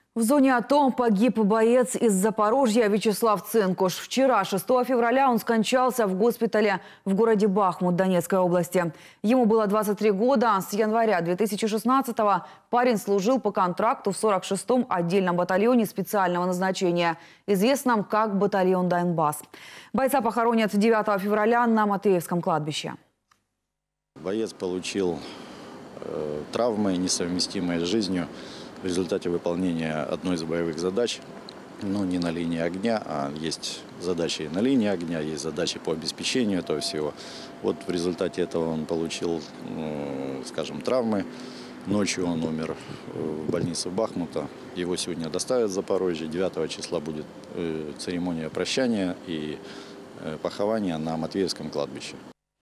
В зоне АТО погиб боец из Запорожья Вячеслав Цинкуш. Вчера, 6 февраля, он скончался в госпитале в городе Бахмут Донецкой области. Ему было 23 года. С января 2016-го парень служил по контракту в 46-м отдельном батальоне специального назначения, известном как батальон Донбасс. Бойца похоронят 9 февраля на Матвеевском кладбище. Боец получил травмы, несовместимые с жизнью, в результате выполнения одной из боевых задач, но не на линии огня, а есть задачи на линии огня, есть задачи по обеспечению этого всего. Вот в результате этого он получил, скажем, травмы. Ночью он умер в больнице Бахмута. Его сегодня доставят в Запорожье. 9 числа будет церемония прощания и похования на Матвеевском кладбище.